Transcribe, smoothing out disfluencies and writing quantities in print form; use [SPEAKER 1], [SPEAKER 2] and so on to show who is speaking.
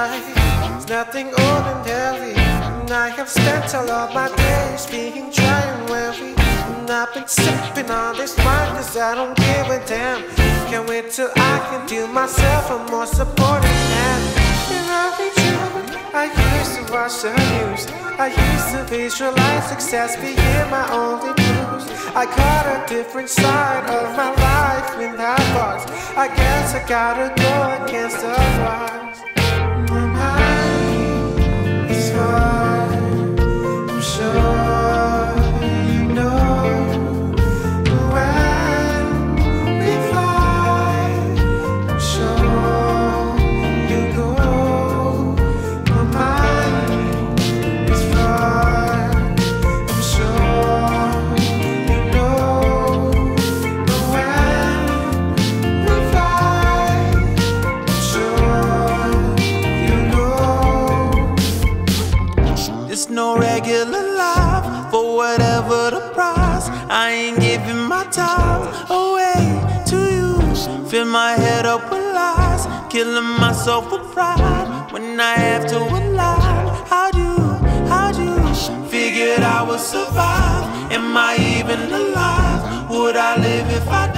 [SPEAKER 1] life is nothing ordinary. And I have spent all of my days being dry and weary. And I've been sipping on this wine cause I don't give a damn. Can't wait till I can do myself a more supporting hand. And I'll be true, I used to watch the news. I used to visualize success being my only blues. I caught a different side of my life without bars. I guess I gotta go against the odds. My mind is far, I'm sure you know. When we fly, I'm sure you go. My mind is far, I'm sure you know. When we fly, I'm sure you know.
[SPEAKER 2] It's no regular life for whatever the price. I ain't giving my time away to you. Fill my head up with lies, killing myself with pride when I have to lie. How'd you figured I would survive? Am I even alive? Would I live if I